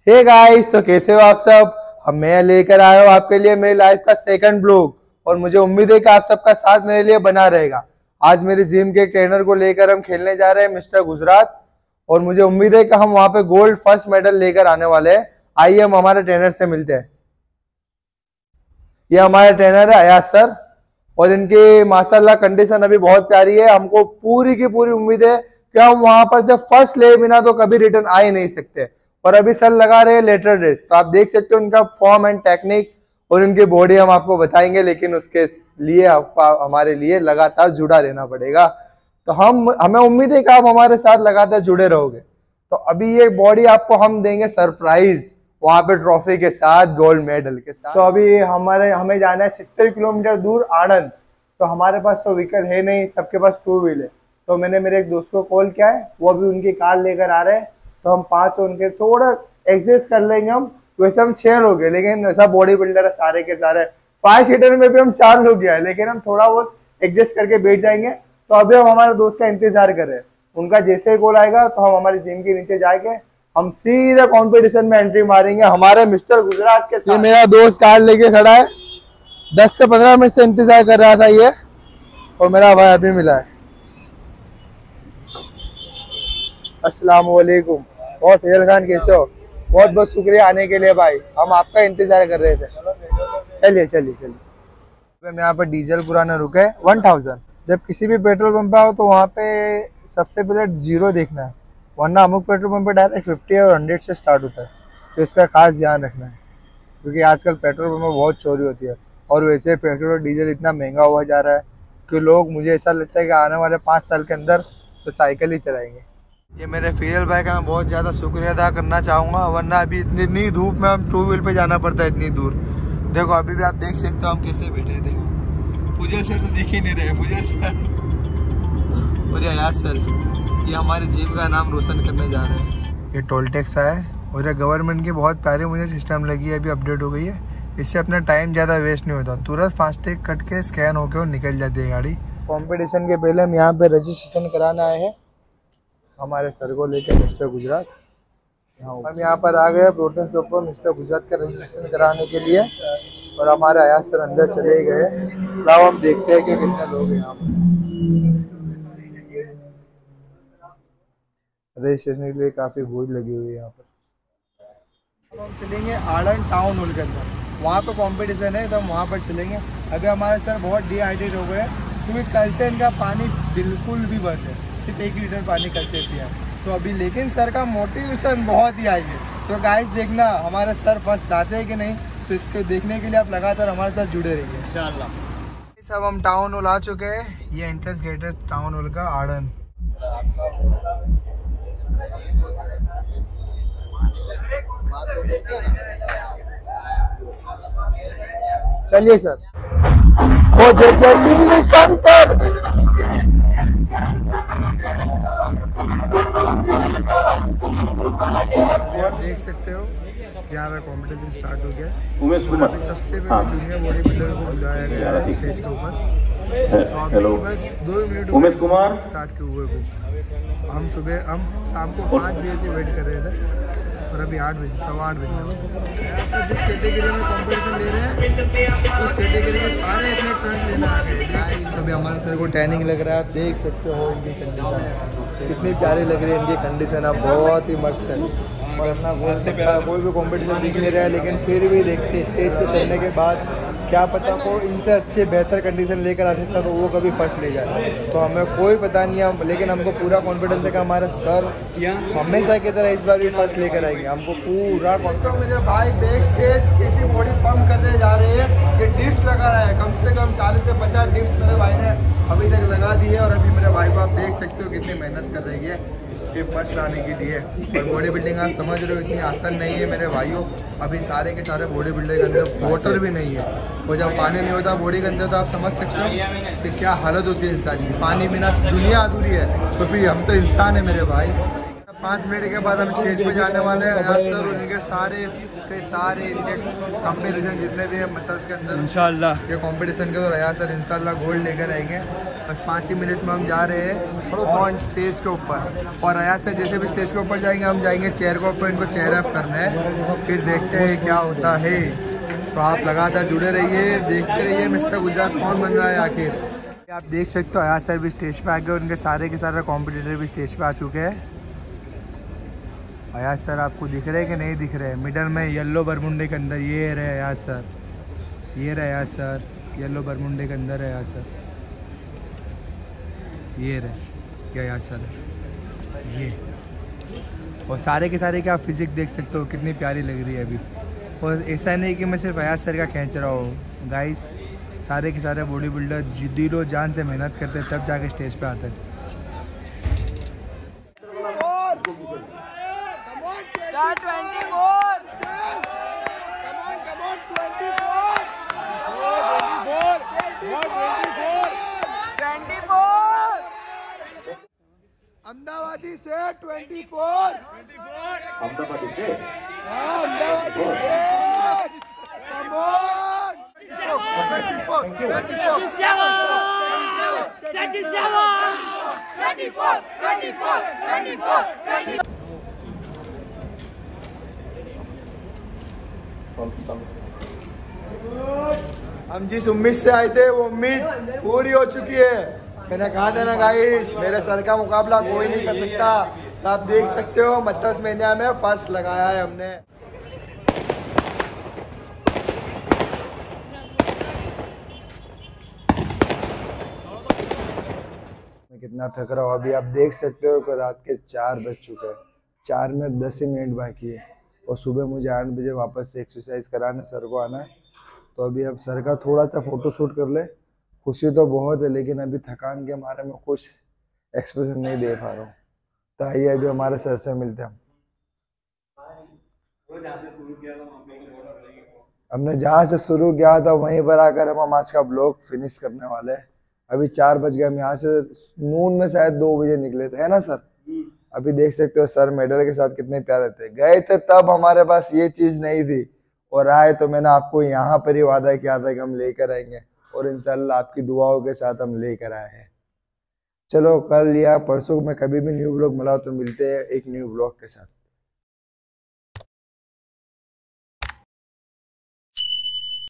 Hey guys, तो कैसे हो आप सब। मैं लेकर आया हूँ आपके लिए मेरी लाइफ का सेकंड ब्लॉग और मुझे उम्मीद है कि आप सबका साथ मेरे लिए बना रहेगा। आज मेरे जिम के ट्रेनर को लेकर हम खेलने जा रहे हैं मिस्टर गुजरात और मुझे उम्मीद है कि हम वहां पे गोल्ड फर्स्ट मेडल लेकर आने वाले हैं। आइए हम हमारे ट्रेनर से मिलते हैं। ये हमारे ट्रेनर है अयाज सर और इनकी माशाल्लाह कंडीशन अभी बहुत प्यारी है। हमको पूरी की पूरी उम्मीद है कि हम वहां पर से फर्स्ट ले बिना तो कभी रिटर्न आ ही नहीं सकते। और अभी सर लगा रहे हैं लेटर रेस, तो आप देख सकते हो उनका फॉर्म एंड टेक्निक और उनकी बॉडी हम आपको बताएंगे, लेकिन उसके लिए आपको हमारे लिए लगातार जुड़ा रहना पड़ेगा। तो हमें उम्मीद है कि आप हमारे साथ लगातार जुड़े रहोगे। तो अभी ये बॉडी आपको हम देंगे सरप्राइज वहां पे ट्रॉफी के साथ, गोल्ड मेडल के साथ। तो अभी हमें जाना है 70 किलोमीटर दूर आनंद। तो हमारे पास तो व्हीकल है नहीं, सबके पास 2 व्हील है। तो मैंने मेरे एक दोस्त को कॉल किया है, वो अभी उनकी कार लेकर आ रहे हैं। तो हम 5 उनके थोड़ा एडजस्ट कर लेंगे। हम वैसे हम 6 लोग हैं, लेकिन ऐसा बॉडी बिल्डर है सारे के सारे। 5 सीटर में भी हम 4 लोग हैं, लेकिन हम थोड़ा बहुत एडजस्ट करके बैठ जाएंगे। तो अभी हम हमारे दोस्त का इंतजार कर रहे हैं। उनका जैसे ही कॉल आएगा तो हम हमारी जिम के नीचे जाके हम सीधे कंपटीशन में एंट्री मारेंगे हमारे मिस्टर गुजरात के साथ। ये मेरा दोस्त कार लेके खड़ा है, 10 से 15 मिनट से इंतजार कर रहा था ये, और मेरा भाई अभी मिला है। अस्सलाम वालेकुम। और फैजल खान कैसे हो? बहुत बहुत शुक्रिया आने के लिए भाई, हम आपका इंतजार कर रहे थे। चलिए चलिए चलिए। हम यहाँ पर डीजल पुराना रुके 1000। जब किसी भी पेट्रोल पंप पे आओ तो वहाँ पे सबसे पहले 0 देखना है, वरना अमुक पेट्रोल पंप पे डायरेक्ट 50 और 100 से स्टार्ट होता है। तो इसका खास ध्यान रखना है, क्योंकि आजकल पेट्रोल पंप में बहुत चोरी होती है। और वैसे पेट्रोल और डीजल इतना महंगा हुआ जा रहा है कि लोग, मुझे ऐसा लगता है कि आने वाले 5 साल के अंदर तो साइकिल ही चलाएंगे। ये मेरे फैजल भाई का मैं बहुत ज़्यादा शुक्रिया अदा करना चाहूँगा, वरना अभी इतनी धूप में हम 2 व्हील पे जाना पड़ता है इतनी दूर। देखो अभी भी आप देख सकते हो हम कैसे बैठे। देखो फुजल सर तो दिख ही नहीं रहे, फुजल सर और अयाज सर, ये हमारे जिम का नाम रोशन करने जा रहे हैं। ये टोल टैक्स आया है और ये गवर्नमेंट की बहुत प्यारी मुझे सिस्टम लगी है, अभी अपडेट हो गई है। इससे अपना टाइम ज़्यादा वेस्ट नहीं होता, तुरंत फास्टैग कट के स्कैन होके और निकल जाती है गाड़ी। कंपटीशन के पहले हम यहाँ पे रजिस्ट्रेशन कराना आए हैं हमारे सर को लेकर मिस्टर गुजरात। हम यहाँ पर आ गए प्रोटीन शॉप पर मिस्टर गुजरात का रजिस्ट्रेशन कराने के लिए, और हमारे अयाज सर अंदर चले गए। अब हम देखते हैं कि कितने लोग हैं यहाँ पर। रजिस्ट्रेशन के लिए काफ़ी भीड़ लगी हुई है यहाँ पर। अब हम चलेंगे आनंद टाउन हॉल के अंदर, वहाँ पे कंपटीशन है तो हम वहाँ पर चलेंगे। अभी हमारे सर बहुत डिहाइड्रेट हो गए क्योंकि कल से इनका पानी बिल्कुल भी बंद है, सिर्फ 1 लीटर पानी कल से पिया। तो अभी लेकिन सर का मोटिवेशन बहुत ही आई है। तो गाइस देखना हमारे सर फर्स्ट आते हैं कि नहीं, तो इसको देखने के लिए आप लगातार हमारे साथ जुड़े रहिए इंशाल्लाह। सब हम टाउन हॉल आ चुके हैं, ये एंट्रेंस गेट है टाउन हॉल का आनंद। चलिए सर। ओ जय जय शंकर। आप देख सकते हो यहाँ पे कॉम्पिटिशन स्टार्ट हो गया। अभी सबसे पहले जूनियर बॉडी बिल्डर को बुलाया गया है स्टेज के ऊपर। तो बस 2 मिनट उमेश कुमार स्टार्ट के हुए को हम शाम को 5 बजे से वेट कर रहे थे और अभी 8 बजे 8:15 बजे। जिस कैटेगरी में कॉम्पिटिशन ले रहे हैं उस कैटेगरी के सारे अपने टर्न लेना आ गए। अभी हमारे सर को ट्रेनिंग लग रहा है, आप देख सकते हो इनकी कंडीशन कितनी प्यारी लग रही है। इनकी कंडीशन अब बहुत ही मस्त है और अपना कोई भी कॉम्पिटिशन दिख नहीं रहा है, लेकिन फिर भी देखते स्टेज पे चलने के बाद क्या पता को इनसे अच्छे बेहतर कंडीशन लेकर आ सकता तो वो कभी फर्स्ट ले जाए। तो हमें कोई पता नहीं है, लेकिन हमको पूरा कॉन्फिडेंस है कि हमारे सर हमेशा की तरह इस बार भी फर्स्ट लेकर आएंगे, हमको पूरा कॉन्फिडेंस। तो मेरे भाई बैक स्टेज किसी बॉडी पंप करने जा रहे हैं, ये डिप्स लगा रहा है, कम से कम 40 से 50 डिप्स मेरे भाई ने अभी तक लगा दी है। और अभी मेरे भाई को आप देख सकते हो कितनी मेहनत कर रही है ये फर्स्ट लाने के लिए। और बॉडी बिल्डिंग आप समझ रहे हो इतनी आसान नहीं है मेरे भाइयों। अभी सारे के सारे बॉडी बिल्डर के अंदर वाटर भी नहीं है, और जब पानी नहीं होता बॉडी के अंदर तो आप समझ सकते हो कि क्या हालत होती है इंसान की। पानी बिना दुनिया अधूरी है, तो फिर हम तो इंसान है मेरे भाई। 5 मिनट के बाद हम स्टेज पे जाने वाले हैं। अयाज सर उनके सारे इनके कंपटीशन जितने भी हैं मसल्स के अंदर इंशाल्लाह ये कंपटीशन के, तो अयाज सर इंशाल्लाह गोल्ड लेकर आएंगे। बस 5 ही मिनट में हम जा रहे हैं ऑन स्टेज के ऊपर। और अयाज सर जैसे भी स्टेज के ऊपर जाएंगे हम जाएंगे चेयर के ऊपर, इनको चेयर अप करना है, फिर देखते हैं क्या होता है। तो आप लगातार जुड़े रहिए, देखते रहिए मिस्टर गुजरात कौन बन रहा है आखिर। आप देख सकते हो अयाज सर भी स्टेज पे आ गए, उनके सारे के सारे कॉम्पिटिटर भी स्टेज पे आ चुके हैं। अयाज सर आपको दिख रहे हैं कि नहीं दिख रहे हैं? मिडल में येलो बरमुंडे के अंदर ये रहे अयाज सर, ये रहे अयाज सर, येलो बरमुंडे के अंदर है अयाज सर, ये रहे अयाज सर ये। और सारे के सारे के आप फिजिक देख सकते हो कितनी प्यारी लग रही है अभी। और ऐसा नहीं कि मैं सिर्फ अयाज सर का खींच रहा हूँ गाइस, सारे के सारे बॉडी बिल्डर दिलो जान से मेहनत करते हैं तब जाके स्टेज पे आते हैं। अहमदाबादी से 24 अहमदाबादी से हम जिस उम्मीद से आए थे वो उम्मीद पूरी हो चुकी है। मैंने कहा था ना गाइस, मेरे सर का मुकाबला कोई नहीं कर सकता। तो आप देख सकते हो मत्सस मेनिया में फर्स्ट लगाया है हमने। मैं कितना थक रहा हूँ अभी आप देख सकते हो कि रात के 4 बज चुके हैं, 4 में 10 ही मिनट बाकी है। और सुबह मुझे 8 बजे वापस से एक्सरसाइज कराने सर को आना है। तो अभी अब सर का थोड़ा सा फोटो शूट कर ले। खुशी तो बहुत है लेकिन अभी थकान के मारे में कुछ एक्सप्रेशन नहीं दे पा रहा हूँ। तो आइए अभी हमारे सर से मिलते हैं। हमने जहाँ से शुरू किया था वहीं पर आकर हम आज का ब्लॉग फिनिश करने वाले हैं। अभी 4 बज गए, हम यहाँ से नून में शायद 2 बजे निकले थे, है ना सर? अभी देख सकते हो सर मेडल के साथ कितने प्यारे थे। गए थे तब हमारे पास ये चीज नहीं थी, और आए तो मैंने आपको यहाँ पर ही वादा किया था कि हम लेकर आएंगे, और इंशाल्लाह आपकी दुआओं के साथ हम लेकर आए हैं। चलो कल या परसों में कभी भी न्यू ब्लॉग मिला तो मिलते हैं एक न्यू ब्लॉग के साथ।